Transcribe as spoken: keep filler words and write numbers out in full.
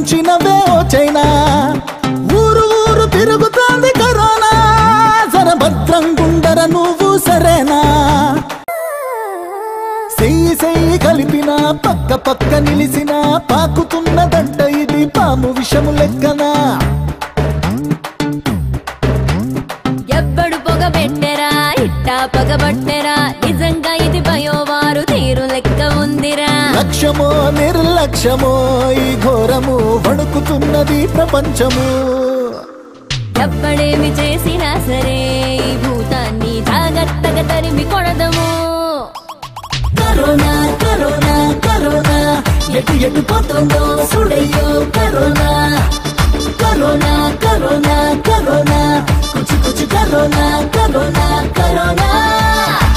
ముంచినవే ఓ China ఊరు ఊరు తిరుగుతోంది కరోనా జర భద్రం గుండర నువ్వు సరేనా సెయ్యి సెయ్యి కలిపినా పక్క పక్క నిలిసినా పాకుతున్నదంట ఇది పాము విషము లెక్కనా ఎవ్వడు పొగబెట్టెరా ఇట్టా పగబట్టెరా నిజంగా ఇది బయోవారు తీరు లెక్క ఉందిరా లక్ష్యమో నిర్లక్ష్యమో ఈ ఘోరము వణుకుతున్నది ప్రపంచము ఎవ్వడేమి చేసినా సరే ఈ భూతాన్ని జాగ్రత్తగా తరిమి కొడదము కరోనా కరోనా కరోనా ఎటు ఎటు పోతుందో సుడయ్యో కరోనా కరోనా కరోనా కరోనా కుచి కుచి కరోనా కరోనా కరోనా